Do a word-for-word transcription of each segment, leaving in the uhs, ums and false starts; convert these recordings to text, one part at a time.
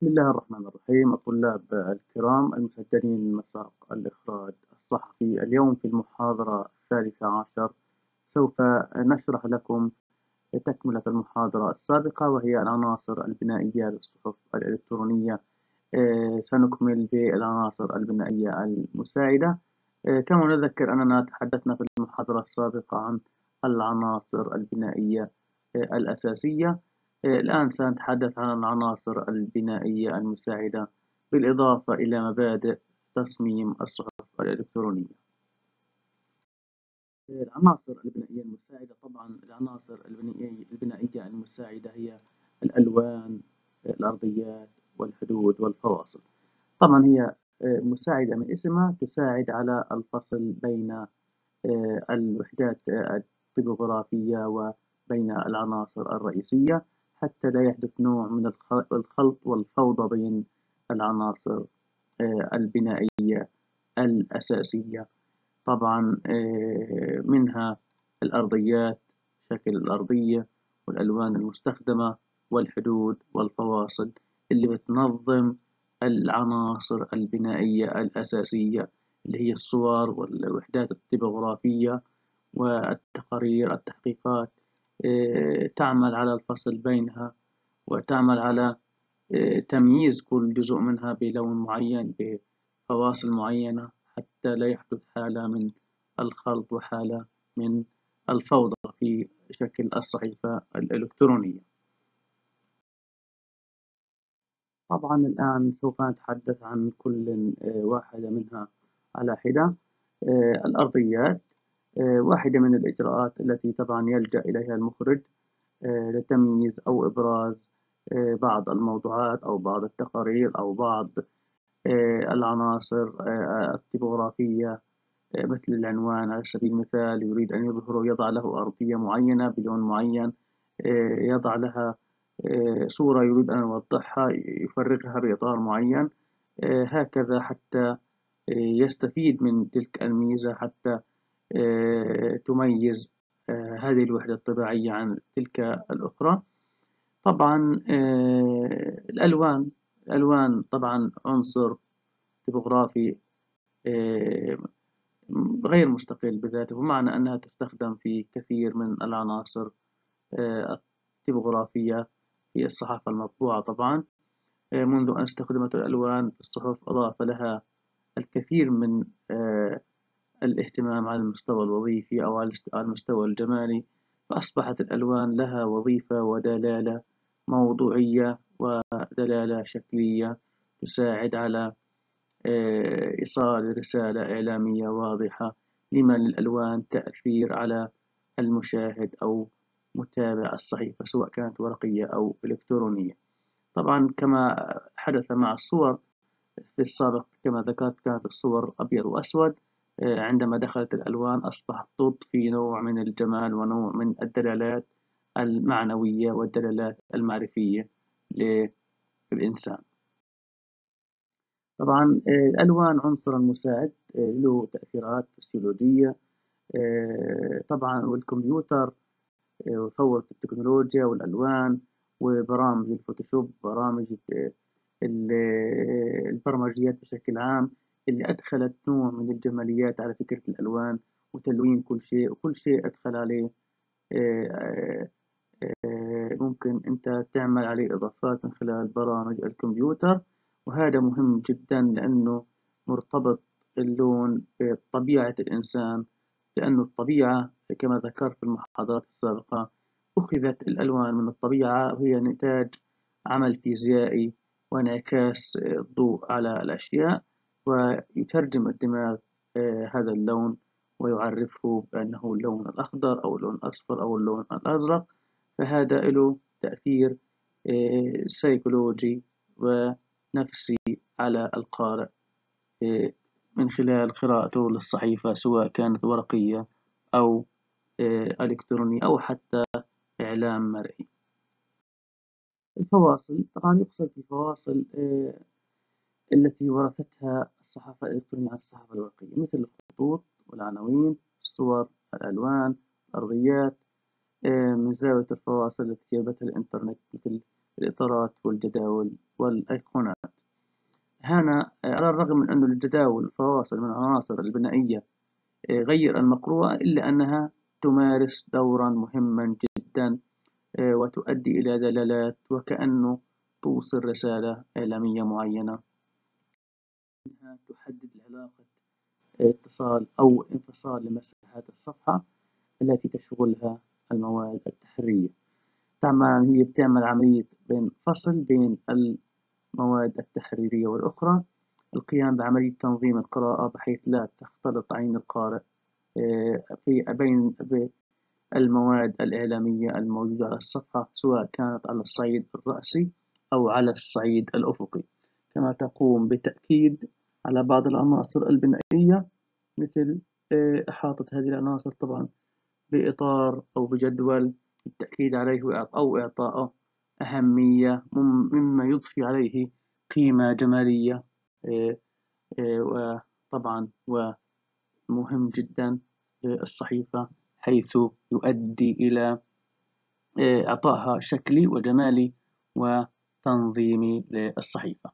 بسم الله الرحمن الرحيم. الطلاب الكرام المسجلين مساق الإخراج الصحفي، اليوم في المحاضرة الثالثة عشر سوف نشرح لكم تكملة المحاضرة السابقة، وهي العناصر البنائية للصحف الإلكترونية. سنكمل بالعناصر البنائية المساعدة. كما نذكر أننا تحدثنا في المحاضرة السابقة عن العناصر البنائية الأساسية. الآن سنتحدث عن العناصر البنائية المساعدة بالإضافة إلى مبادئ تصميم الصحف الإلكترونية. العناصر البنائية المساعدة، طبعا العناصر البنائية المساعدة هي الألوان، الأرضيات، والحدود والفواصل. طبعا هي مساعدة من اسمها، تساعد على الفصل بين الوحدات التيبوغرافية وبين العناصر الرئيسية، حتى لا يحدث نوع من الخلط والفوضى بين العناصر البنائية الأساسية. طبعا منها الأرضيات، شكل الأرضية والألوان المستخدمة، والحدود والفواصل اللي بتنظم العناصر البنائية الأساسية، اللي هي الصور والوحدات التيبوغرافية والتقارير التحقيقات. تعمل على الفصل بينها، وتعمل على تمييز كل جزء منها بلون معين بفواصل معينة، حتى لا يحدث حالة من الخلط وحالة من الفوضى في شكل الصحيفة الإلكترونية. طبعا الآن سوف نتحدث عن كل واحدة منها على حدة. الأرضيات واحدة من الإجراءات التي طبعا يلجأ إليها المخرج لتمييز أو إبراز بعض الموضوعات أو بعض التقارير أو بعض العناصر التيبوغرافية، مثل العنوان على سبيل المثال. يريد أن يظهر، يضع له أرضية معينة بلون معين، يضع لها صورة يريد أن يوضحها، يفرغها بإطار معين، هكذا حتى يستفيد من تلك الميزة، حتى تميز هذه الوحدة الطباعية عن تلك الأخرى. طبعا الألوان الألوان طبعا عنصر تيبوغرافي غير مستقل بذاته، بمعنى أنها تستخدم في كثير من العناصر التيبوغرافية في الصحافة المطبوعة. طبعا منذ أن استخدمت الألوان في الصحف أضاف لها الكثير من الاهتمام على المستوى الوظيفي أو على المستوى الجمالي، فأصبحت الألوان لها وظيفة ودلالة موضوعية ودلالة شكلية تساعد على إيصال رسالة إعلامية واضحة، لما للألوان تأثير على المشاهد أو متابع الصحيفة، سواء كانت ورقية أو إلكترونية. طبعا كما حدث مع الصور في السابق، كما ذكرت كانت الصور أبيض وأسود، عندما دخلت الألوان أصبحت تضفي نوع من الجمال ونوع من الدلالات المعنوية والدلالات المعرفية للإنسان. طبعا الألوان عنصر مساعد له تأثيرات فسيولوجية. طبعا والكمبيوتر وثورة التكنولوجيا والألوان وبرامج الفوتوشوب، برامج البرمجيات بشكل عام، اللي أدخلت نوع من الجماليات على فكرة الألوان وتلوين كل شيء، وكل شيء أدخل عليه ممكن أنت تعمل عليه إضافات من خلال برامج الكمبيوتر. وهذا مهم جدا لأنه مرتبط اللون بطبيعة الإنسان، لأن الطبيعة كما ذكرت في المحاضرات السابقة أخذت الألوان من الطبيعة، وهي نتاج عمل فيزيائي وانعكاس الضوء على الأشياء، ويترجم الدماغ هذا اللون ويعرفه بأنه اللون الأخضر أو اللون الأصفر أو اللون الأزرق. فهذا له تأثير سيكولوجي ونفسي على القارئ من خلال قراءته للصحيفة، سواء كانت ورقية أو إلكترونية أو حتى إعلام مرئي. الفواصل، طبعا يقصد الفواصل التي ورثتها الصحافة الإلكترونية عن الصحافة الورقية، مثل الخطوط والعناوين، الصور، الألوان، الأرضيات، من زاوية الفواصل التي جابتها الإنترنت، مثل الإطارات والجداول والأيقونات. هنا على الرغم من أن الجداول والفواصل من العناصر البنائية غير المقروءة، إلا أنها تمارس دورا مهما جدا وتؤدي إلى دلالات وكأنه توصل رسالة إعلامية معينة، إنها تحدد علاقة اتصال أو انفصال لمساحات الصفحة التي تشغلها المواد التحريرية. طبعا هي بتعمل عملية بين فصل بين المواد التحريرية والأخرى، القيام بعملية تنظيم القراءة بحيث لا تختلط عين القارئ في بين المواد الإعلامية الموجودة على الصفحة، سواء كانت على الصعيد الرأسي أو على الصعيد الأفقي. كما تقوم بتأكيد على بعض العناصر البنائية مثل إحاطة هذه العناصر طبعا بإطار أو بجدول التأكيد عليه أو إعطائه أهمية مما يضفي عليه قيمة جمالية، وطبعا ومهم جدا الصحيفة حيث يؤدي إلى إعطائها شكلي وجمالي وتنظيمي للصحيفة.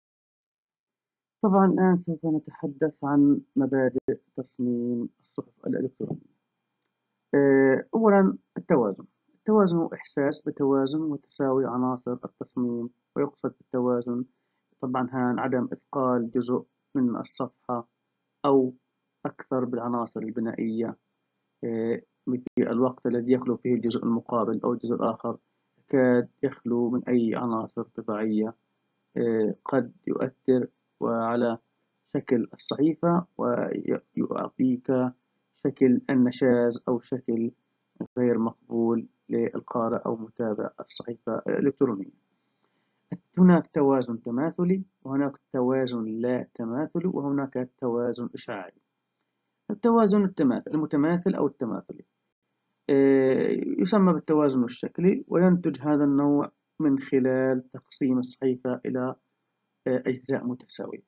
طبعا الآن سوف نتحدث عن مبادئ تصميم الصحف الإلكترونية. أولا التوازن. التوازن هو إحساس بتوازن وتساوي عناصر التصميم، ويقصد بالتوازن طبعا هان عدم إثقال جزء من الصفحة أو أكثر بالعناصر البنائية في الوقت الذي يخلو فيه الجزء المقابل أو الجزء الآخر يكاد يخلو من أي عناصر طباعية قد يؤثر على شكل الصحيفة ويعطيك شكل النشاز أو شكل غير مقبول للقارئ أو متابع الصحيفة الإلكترونية. هناك توازن تماثلي وهناك توازن لا تماثلي وهناك توازن إشعاعي. التوازن التماثل المتماثل أو التماثلي يسمى بالتوازن الشكلي، وينتج هذا النوع من خلال تقسيم الصحيفة إلى أجزاء متساوية،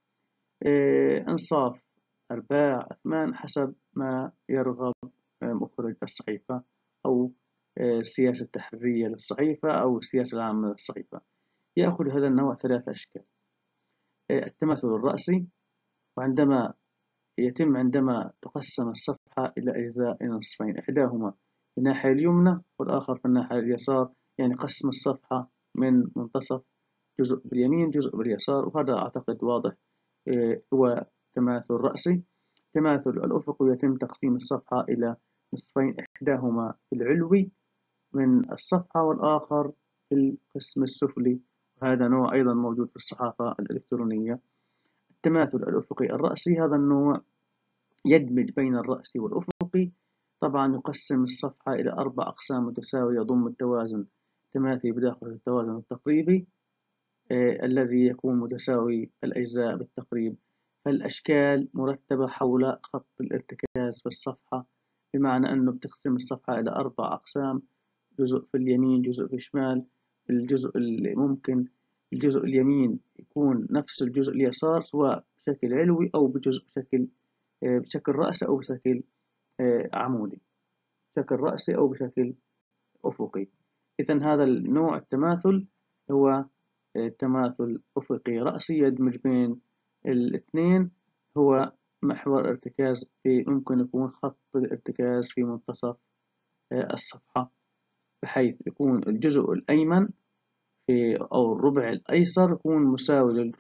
إنصاف أرباع أثمان حسب ما يرغب مخرج الصحيفة أو السياسة التحريرية للصحيفة أو السياسة العامة للصحيفة. يأخذ هذا النوع ثلاثة أشكال. التماثل الرأسي، وعندما يتم عندما تقسم الصفحة إلى أجزاء نصفين، إحداهما في الناحية اليمنى والآخر في الناحية اليسار، يعني قسم الصفحة من منتصف جزء باليمين جزء باليسار، وهذا أعتقد واضح هو تماثل رأسي. التماثل الأفقي يتم تقسيم الصفحة إلى نصفين، إحداهما في العلوي من الصفحة والآخر في القسم السفلي، وهذا نوع أيضا موجود في الصحافة الإلكترونية. التماثل الأفقي الرأسي هذا النوع يدمج بين الرأسي والأفقي، طبعا يقسم الصفحة إلى أربع أقسام متساوية يضم التوازن التماثلي بداخل التوازن التقريبي آه الذي يكون متساوي الأجزاء بالتقريب. فالأشكال مرتبة حول خط الارتكاز في الصفحة، بمعنى أنه بتقسم الصفحة إلى أربع أقسام، جزء في اليمين جزء في الشمال. الجزء اللي ممكن الجزء اليمين يكون نفس الجزء اليسار سواء بشكل علوي أو بجزء بشكل بشكل رأسي أو بشكل عمودي، بشكل رأسي أو بشكل أفقي. إذن هذا النوع التماثل هو تماثل أفقي رأسي يدمج بين الاثنين، هو محور ارتكاز في ممكن يكون خط الارتكاز في منتصف الصفحة، بحيث يكون الجزء الأيمن في أو الربع الأيسر يكون مساوي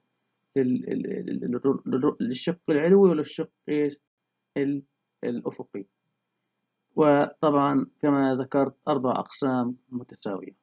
للشق العلوي وللشق الأفقي. وطبعا كما ذكرت أربع أقسام متساوية.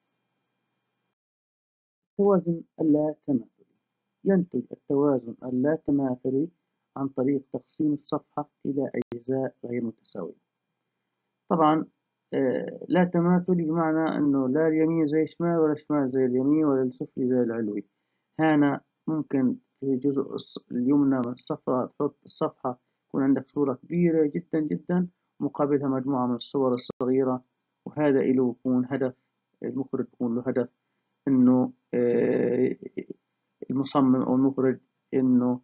التوازن اللا تماثلي. ينتج التوازن اللا تماثلي عن طريق تقسيم الصفحة إلى أجزاء غير متساوية. طبعا لا تماثلي بمعنى أنه لا اليمين زي الشمال ولا الشمال زي اليمين ولا السفلي زي العلوي. هنا ممكن في جزء اليمنى من الصفحة تحط الصفحة يكون عندك صورة كبيرة جدا جدا مقابلها مجموعة من الصور الصغيرة، وهذا له يكون هدف المخرج يكون له هدف إنه المصمم أو المخرج إنه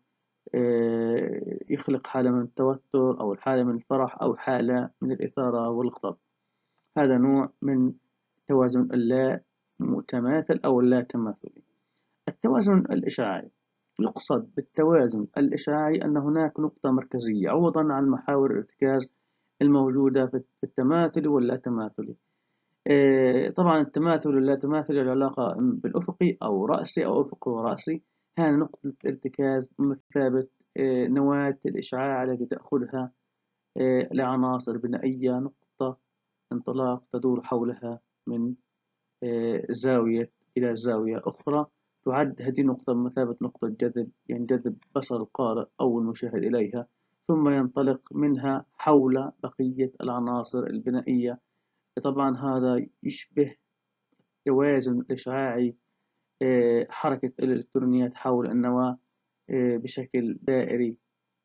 يخلق حالة من التوتر أو حالة من الفرح أو حالة من الإثارة والغضب. هذا نوع من التوازن اللا متماثل أو لا تماثلي. التوازن الإشعاعي: يقصد بالتوازن الإشعاعي أن هناك نقطة مركزية عوضا عن محاور الارتكاز الموجودة في التماثل واللا تماثلي. طبعا التماثل واللا تماثل العلاقة بالأفقي أو رأسي أو أفقي ورأسي. هذه نقطة ارتكاز بمثابة نواة الإشعاع التي تأخذها لعناصر بنائية نقطة انطلاق تدور حولها من زاوية إلى زاوية أخرى. تعد هذه النقطة بمثابة نقطة جذب ينجذب بصر القارئ أو المشاهد إليها، ثم ينطلق منها حول بقية العناصر البنائية. طبعا هذا يشبه توازن الإشعاعي حركة الإلكترونيات حول النواة بشكل دائري،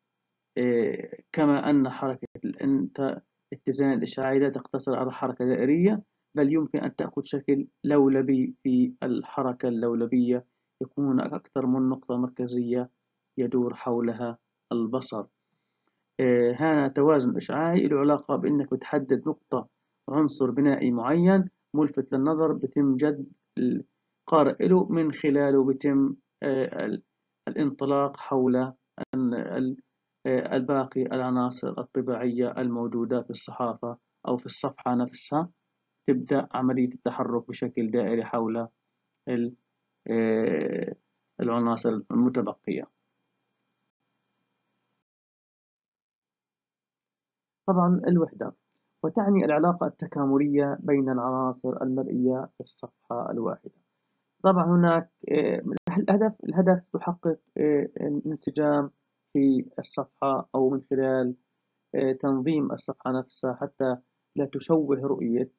كما أن حركة الاتزان الإشعاعي لا تقتصر على حركة دائرية، بل يمكن أن تأخذ شكل لولبي. في الحركة اللولبية يكون أكثر من نقطة مركزية يدور حولها البصر. هنا توازن إشعاعي له علاقة بأنك بتحدد نقطة عنصر بنائي معين ملفت للنظر، بتم جذب القارئ له، من خلاله بتم الانطلاق حول الباقي العناصر الطبيعية الموجودة في الصحافة أو في الصفحة نفسها. تبدأ عملية التحرك بشكل دائري حول العناصر المتبقية. طبعا الوحدة، وتعني العلاقة التكاملية بين العناصر المرئية في الصفحة الواحدة. طبعا هناك الهدف الهدف تحقق انسجام في الصفحة أو من خلال تنظيم الصفحة نفسها حتى لا تشوه رؤية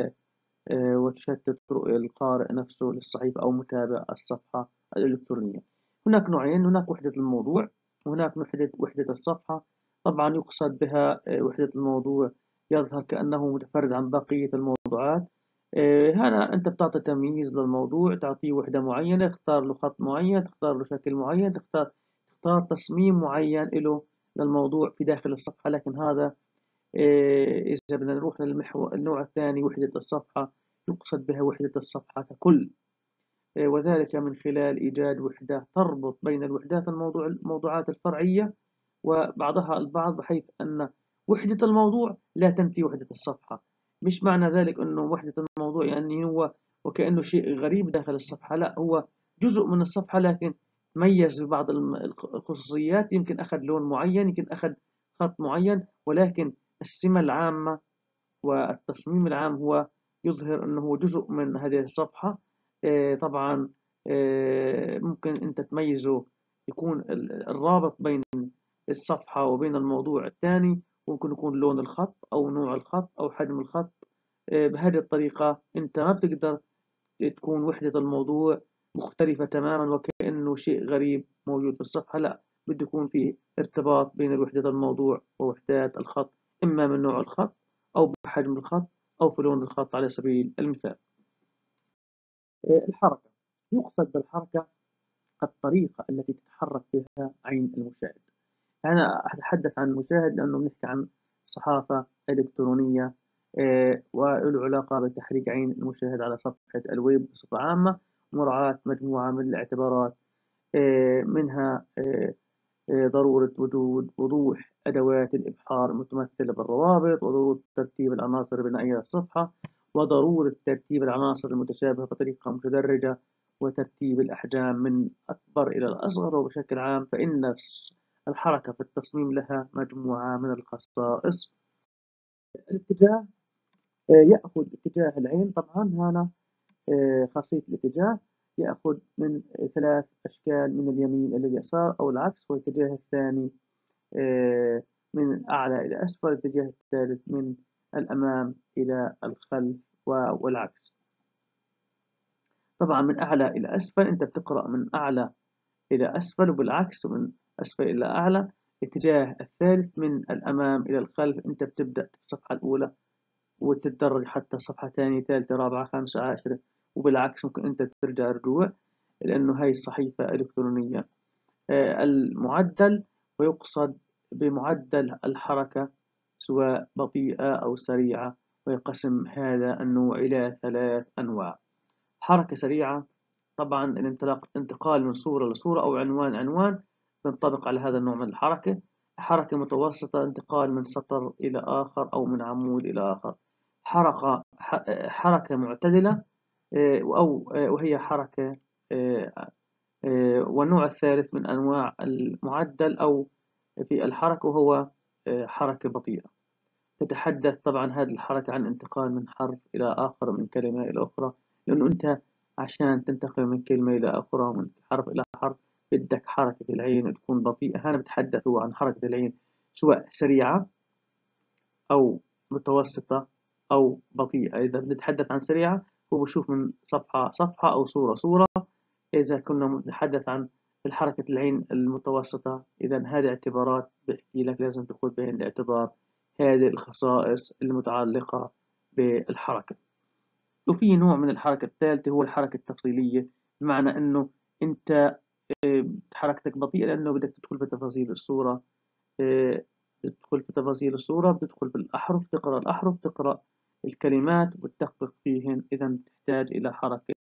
وتشتت رؤية القارئ نفسه للصحيفة أو متابع الصفحة الإلكترونية. هناك نوعين: هناك وحدة الموضوع وهناك وحدة وحدة الصفحة. طبعا يقصد بها وحدة الموضوع يظهر كأنه متفرد عن بقية الموضوعات. هنا أنت بتعطي تمييز للموضوع، تعطيه وحدة معينة، تختار له خط معين، تختار له شكل معين، تختار تختار تصميم معين له للموضوع في داخل الصفحة. لكن هذا إذا بدنا نروح للمحور النوع الثاني وحدة الصفحة، يقصد بها وحدة الصفحة ككل، وذلك من خلال إيجاد وحدة تربط بين الوحدات الموضوع الموضوعات الفرعية وبعضها البعض، بحيث أن وحدة الموضوع لا تنفي وحدة الصفحة. مش معنى ذلك أنه وحدة الموضوع يعني هو وكأنه شيء غريب داخل الصفحة، لا، هو جزء من الصفحة لكن ميز ببعض الخصوصيات. يمكن أخذ لون معين، يمكن أخذ خط معين، ولكن السمة العامة والتصميم العام هو يظهر أنه هو جزء من هذه الصفحة. طبعا ممكن أنت تميزه، يكون الرابط بين الصفحة وبين الموضوع الثاني ممكن يكون لون الخط أو نوع الخط أو حجم الخط. بهذه الطريقة أنت ما بتقدر تكون وحدة الموضوع مختلفة تماما وكأنه شيء غريب موجود في الصفحة، لا، بده يكون في ارتباط بين وحدة الموضوع ووحدات الخط، إما من نوع الخط أو بحجم الخط أو في لون الخط على سبيل المثال. الحركة، يقصد بالحركة الطريقة التي تتحرك بها عين المشاهد. أنا أتحدث عن المشاهد لأنه بنحكي عن صحافة إلكترونية وله علاقة بتحريك عين المشاهد على صفحة الويب بصفة عامة، مراعاة مجموعة من الاعتبارات، منها ضرورة وجود وضوح أدوات الإبحار المتمثلة بالروابط، وضرورة ترتيب العناصر البنائية للصفحة، وضرورة ترتيب العناصر المتشابهة بطريقة متدرجة، وترتيب الأحجام من أكبر إلى الأصغر. وبشكل عام فإن الحركة في التصميم لها مجموعة من الخصائص. الاتجاه، يأخذ اتجاه العين. طبعا هنا خاصية الاتجاه يأخذ من ثلاث أشكال: من اليمين إلى اليسار أو العكس، والاتجاه الثاني من أعلى إلى أسفل، الاتجاه الثالث من الأمام إلى الخلف والعكس. طبعا من أعلى إلى أسفل أنت بتقرأ من أعلى إلى أسفل وبالعكس ومن أسفل إلى أعلى. الاتجاه الثالث من الأمام إلى الخلف، أنت بتبدأ في الصفحة الأولى وتتدرج حتى صفحة ثانية ثالثة رابعة خامسة عاشرة، وبالعكس ممكن أنت ترجع رجوع لأنه هاي الصحيفة إلكترونية. المعدل، ويقصد بمعدل الحركة سواء بطيئة أو سريعة، ويقسم هذا النوع إلى ثلاث أنواع. حركة سريعة طبعا الانطلاق انتقال من صورة لصورة أو عنوان عنوان بنطبق على هذا النوع من الحركة. حركة متوسطة انتقال من سطر إلى آخر أو من عمود إلى آخر. حركة حركة معتدلة أو وهي حركة. والنوع الثالث من أنواع المعدل أو في الحركة وهو حركة بطيئة. تتحدث طبعا هذه الحركة عن انتقال من حرف إلى آخر من كلمة إلى أخرى، لأنه أنت عشان تنتقل من كلمة إلى أخرى ومن حرف إلى حرف بدك حركة العين تكون بطيئة. هنا بتحدث هو عن حركة العين سواء سريعة أو متوسطة أو بطيئة. إذا بنتحدث عن سريعة هو بشوف من صفحة صفحة أو صورة صورة. إذا كنا نتحدث عن حركة العين المتوسطة إذا هذه اعتبارات بحكي لك لازم تأخذ بعين الاعتبار هذه الخصائص المتعلقة بالحركة. وفي نوع من الحركة الثالثة هو الحركة التفصيلية، بمعنى أنه أنت حركتك بطيئة لأنه بدك تدخل في تفاصيل الصورة. تدخل في تفاصيل الصورة، بتدخل في الأحرف، تقرأ الأحرف، تقرأ الكلمات وتدقق فيهن. إذا تحتاج إلى حركة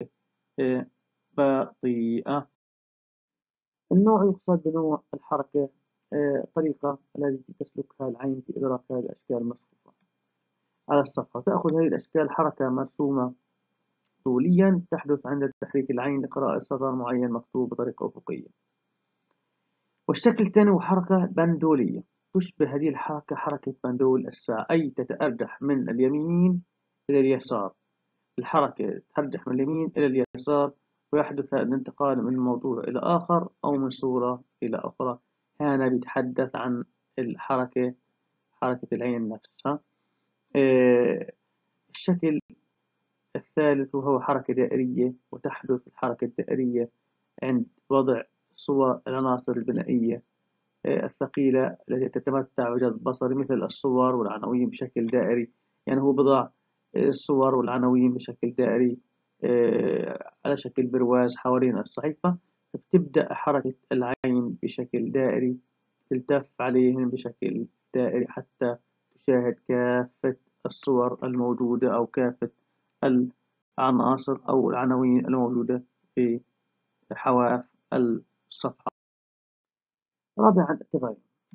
بطيئة. النوع يقصد بنوع الحركة طريقة التي تسلكها العين في إدراك هذه الأشكال المصفوفة على الصفحة. تأخذ هذه الأشكال حركة مرسومة طوليا تحدث عند تحريك العين لقراءة سطر معين مكتوب بطريقة أفقية. والشكل الثاني هو حركة بندولية، تشبه هذه الحركة حركة بندول الساعة، أي تتأرجح من اليمين إلى اليسار. الحركة تتأرجح من اليمين إلى اليسار ويحدث الانتقال من موضوع إلى آخر أو من صورة إلى أخرى. هنا بيتحدث عن الحركة حركة العين نفسها. الشكل الثالث وهو حركة دائرية، وتحدث الحركة الدائرية عند وضع صور العناصر البنائية الثقيلة التي تتمتع بجذب بصري مثل الصور والعناوين بشكل دائري. يعني هو بضع الصور والعناوين بشكل دائري على شكل برواز حوالين الصحيفة، فبتبدأ حركة العين بشكل دائري تلتف عليهم بشكل دائري حتى تشاهد كافة الصور الموجودة أو كافة العناصر أو العناوين الموجودة في حواف الصفحة. رابعا التباين.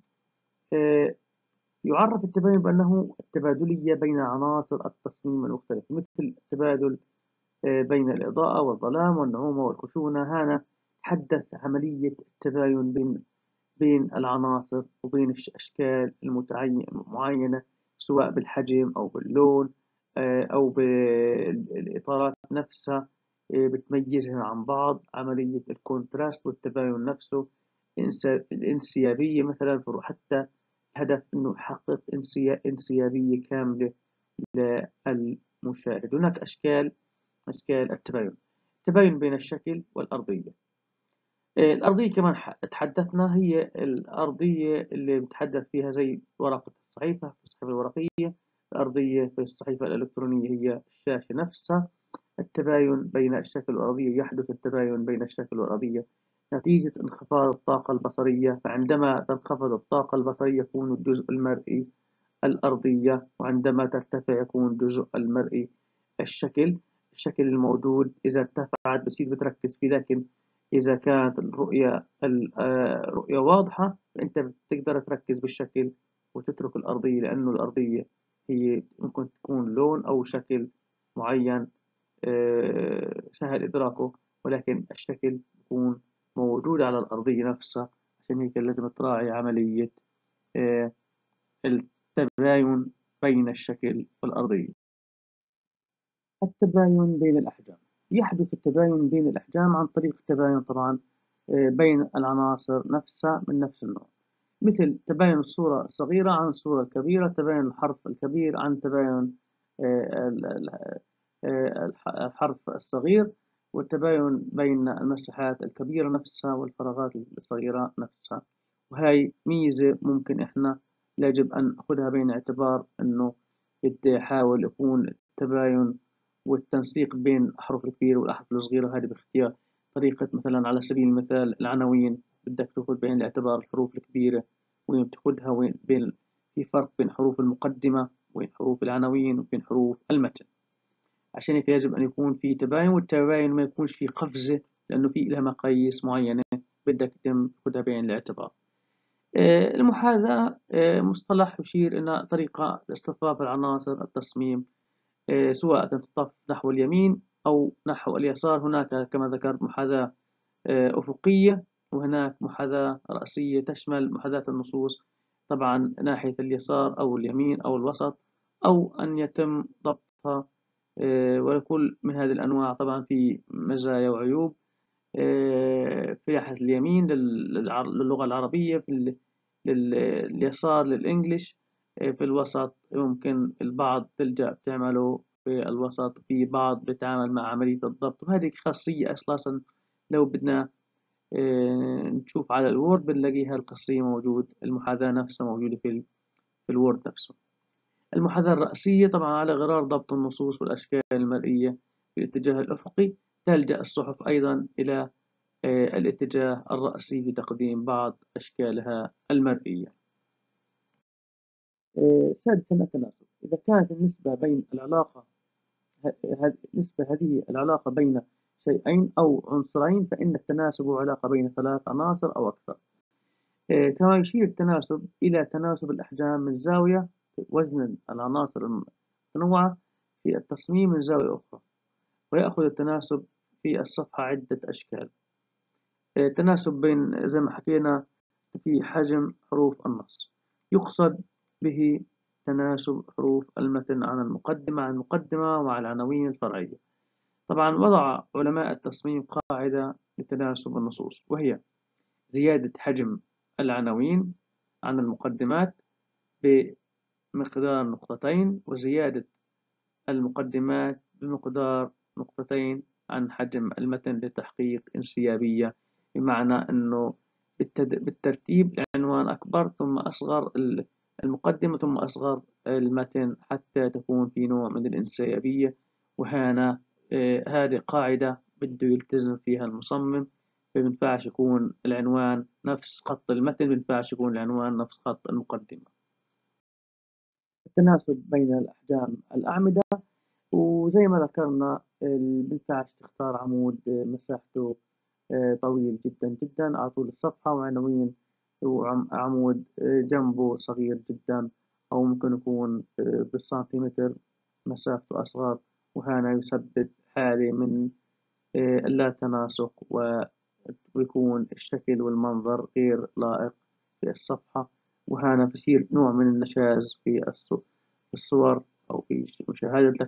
يعرف التباين بأنه التبادلية بين عناصر التصميم المختلفة، مثل التبادل بين الإضاءة والظلام والنعومة والخشونة. هنا تحدث عملية التباين بين بين العناصر وبين الأشكال المعينة سواء بالحجم أو باللون أو بالإطارات نفسها بتميزها عن بعض. عملية الكونتراست والتباين نفسه، الانسيابية مثلا، حتى هدف أنه يحقق انسيابية كاملة للمشاهد. هناك أشكال أشكال التباين. التباين بين الشكل والأرضية. الأرضية كمان تحدثنا، هي الأرضية اللي بتحدث فيها زي ورقة الصحيفة في الصحيفة الورقية. الأرضية في الصحيفة الإلكترونية هي الشاشة نفسها. التباين بين الشكل والأرضية، يحدث التباين بين الشكل والأرضية نتيجة انخفاض الطاقة البصرية. فعندما تنخفض الطاقة البصرية يكون الجزء المرئي الأرضية، وعندما ترتفع يكون الجزء المرئي الشكل. الشكل الموجود إذا ارتفعت بصير بتركز فيه، لكن إذا كانت الرؤية الرؤية واضحة فأنت بتقدر تركز بالشكل وتترك الأرضية، لأنه الأرضية هي ممكن تكون لون أو شكل معين سهل إدراكه، ولكن الشكل يكون موجود على الأرضية نفسها. عشان هيك لازم تراعي عملية التباين بين الشكل والأرضية. التباين بين الأحجام. يحدث التباين بين الأحجام عن طريق التباين طبعا بين العناصر نفسها من نفس النوع، مثل تباين الصورة الصغيرة عن الصورة الكبيرة، تباين الحرف الكبير عن تباين الحرف الصغير، والتباين بين المساحات الكبيرة نفسها والفراغات الصغيرة نفسها. وهي ميزة ممكن إحنا يجب أن نأخذها بعين الاعتبار، إنه بدي أحاول يكون التباين والتنسيق بين الأحرف الكبيرة والأحرف الصغيرة. هذه باختيار طريقة، مثلا على سبيل المثال العناوين بدك تأخذ بعين الاعتبار الحروف الكبيرة وين بتاخذها، وين بين في فرق بين حروف المقدمة وبين حروف العناوين وبين حروف المتن. عشان هيك يجب أن يكون في تباين، والتباين ما يكونش في قفزة، لأنه في لها مقاييس معينة بدك تتم خدها بعين الاعتبار. المحاذاة مصطلح يشير إلى طريقة لاصطفاف العناصر التصميم، سواء تصطف نحو اليمين أو نحو اليسار. هناك كما ذكرت محاذاة أفقية، وهناك محاذاة رأسية تشمل محاذاة النصوص طبعا ناحية اليسار أو اليمين أو الوسط، أو أن يتم ضبطها. وكل من هذه الأنواع طبعا في مزايا وعيوب. في ناحية اليمين للغة العربية، في اليسار للإنجليش، في الوسط ممكن البعض تلجأ بتعمله في الوسط، في بعض بتعامل مع عملية الضبط. وهذه خاصية أساسا لو بدنا نشوف على الوورد بنلاقيها الخاصية موجود، المحاذاة نفسها موجودة في في الوورد نفسه. المحاذاة الرأسية طبعا على غرار ضبط النصوص والأشكال المرئية في الاتجاه الأفقي، تلجأ الصحف أيضا إلى الاتجاه الرأسي في تقديم بعض أشكالها المرئية. سادسا التناسب. إذا كانت النسبة بين العلاقة نسبة هذه العلاقة بين شيئين أو عنصرين، فإن التناسب هو علاقة بين ثلاث عناصر أو أكثر. كما يشير التناسب إلى تناسب الأحجام من زاوية، وزن العناصر المتنوعة في التصميم من زاوية أخرى، ويأخذ التناسب في الصفحة عدة أشكال. تناسب بين زي ما حكينا في حجم حروف النص، يقصد به تناسب حروف المتن عن المقدمة عن المقدمة ومع العناوين الفرعية. طبعا وضع علماء التصميم قاعدة لتناسب النصوص، وهي زيادة حجم العناوين عن المقدمات بمقدار نقطتين، وزيادة المقدمات بمقدار نقطتين عن حجم المتن لتحقيق انسيابية، بمعنى أنه بالترتيب العنوان أكبر ثم أصغر المقدمة ثم أصغر المتن حتى تكون في نوع من الانسيابية. وهنا آه هذه قاعدة بده يلتزم فيها المصمم. ما بينفعش يكون العنوان نفس خط المتن، ما بينفعش يكون العنوان نفس خط المقدمة. التناسب بين الأحجام الأعمدة، وزي ما ذكرنا ما بينفعش تختار عمود مساحته طويل جدا جدا على طول الصفحة وعناوين وعمود جنبه صغير جدا، أو ممكن يكون بالسنتيمتر مسافته أصغر، وهنا يسبب حالة من اللا تناسق، ويكون الشكل والمنظر غير لائق في الصفحة. وهنا بصير نوع من النشاز في الصور أو في مشاهدتك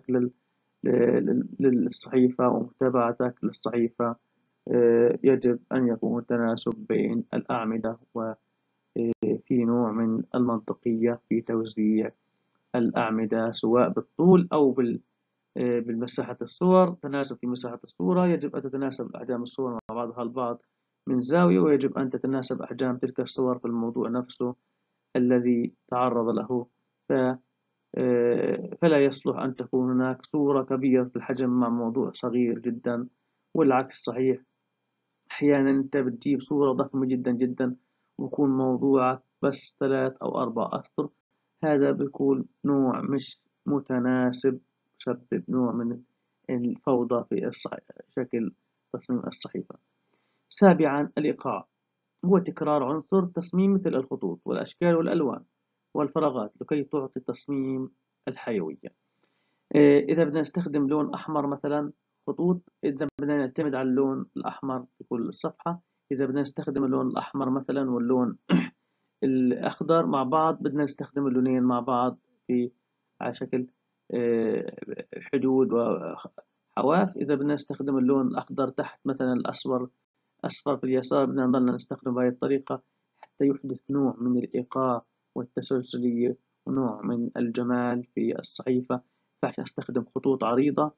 للصحيفة ومتابعتك للصحيفة. يجب أن يكون تناسب بين الأعمدة، وفي نوع من المنطقية في توزيع الأعمدة سواء بالطول أو بالمساحة الصور. تناسب في مساحة الصورة، يجب أن تتناسب أحجام الصور مع بعضها البعض من زاوية، ويجب أن تتناسب أحجام تلك الصور في الموضوع نفسه الذي تعرض له. ف فلا يصلح أن تكون هناك صورة كبيرة الحجم مع موضوع صغير جدا، والعكس صحيح. أحيانا أنت بتجيب صورة ضخمة جدا جدا ويكون موضوعك بس ثلاث أو أربع أسطر، هذا بيكون نوع مش متناسب، يسبب نوع من الفوضى في شكل تصميم الصحيفة. سابعا الإيقاع، هو تكرار عنصر تصميم مثل الخطوط والأشكال والألوان والفراغات لكي تعطي تصميم الحيوية. إذا بدنا نستخدم لون أحمر مثلا خطوط، إذا بدنا نعتمد على اللون الأحمر في كل صفحة. إذا بدنا نستخدم اللون الأحمر مثلا واللون الأخضر مع بعض، بدنا نستخدم اللونين مع بعض في على شكل حدود وحواف. إذا بدنا نستخدم اللون الأخضر تحت مثلا الأصفر أصفر في اليسار، بدنا نضلنا نستخدم بهذه الطريقة حتى يحدث نوع من الإيقاع والتسلسلية ونوع من الجمال في الصحيفة. ينفعش أستخدم خطوط عريضة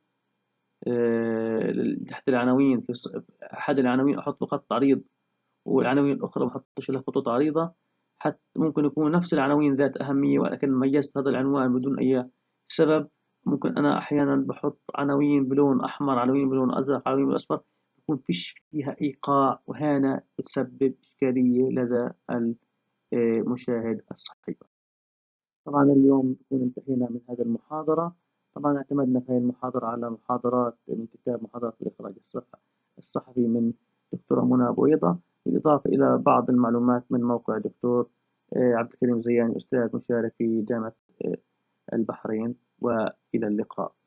تحت العناوين، في أحد العناوين أحط له خط عريض والعناوين الأخرى ما أحطش لها خطوط عريضة. حتى ممكن يكون نفس العناوين ذات أهمية، ولكن ميزت هذا العنوان بدون أي سبب. ممكن أنا أحيانا بحط عناوين بلون أحمر، عناوين بلون أزرق، عناوين بالأصفر، يكون فيش فيها إيقاع، وهنا بتسبب إشكالية لدى المشاهد الصحيفة. طبعا اليوم نكون انتهينا من هذه المحاضرة. طبعا اعتمدنا في هذه المحاضرة على محاضرات من كتاب محاضرات الإخراج الصح- الصحفي من دكتورة منى بويضة، بالإضافة إلى بعض المعلومات من موقع دكتور آه، عبد الكريم زياني، أستاذ مشارك في جامعة آه، البحرين. وإلى اللقاء.